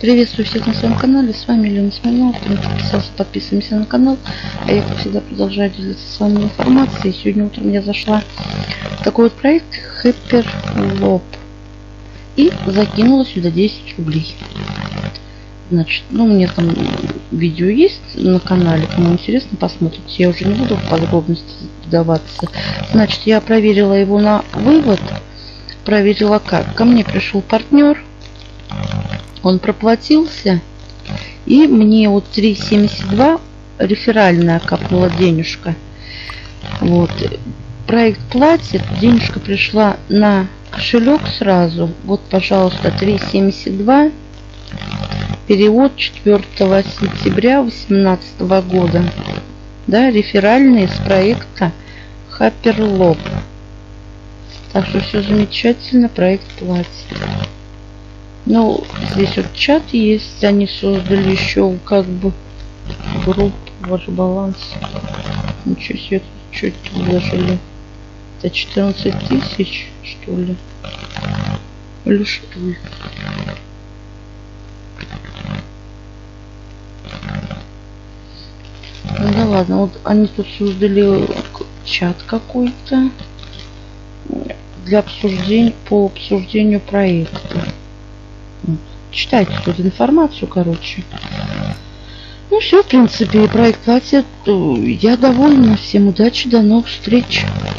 Приветствую всех на своем канале, с вами Елена Смирнова. Кто не подписался, подписываемся на канал. А я, как всегда, продолжаю делиться с вами информацией. Сегодня утром я зашла в такой вот проект Hyperloop и закинула сюда 10 рублей. Значит, у меня там видео есть на канале, кому интересно, посмотрите. Я уже не буду в подробности вдаваться. Значит, я проверила его на вывод. Проверила как. Ко мне пришел партнер. Он проплатился. И мне вот 3,72 реферальная капнула денежка. Вот. Проект платит. Денежка пришла на кошелек сразу. Вот, пожалуйста, 3,72. Перевод 4 сентября 2018 года. Да, реферальный с проекта Hyperloop. Так что все замечательно, проект платит. Ну, здесь вот чат есть, они создали еще как бы группу, ваш баланс. Ничего себе, что это вложили? Это 14 тысяч, что ли? Или что? Ну да ладно, вот они тут создали чат какой-то для обсуждения, по обсуждению проекта. Читайте тут информацию, короче. Ну все, в принципе, проект платит. Я довольна. Всем удачи, до новых встреч.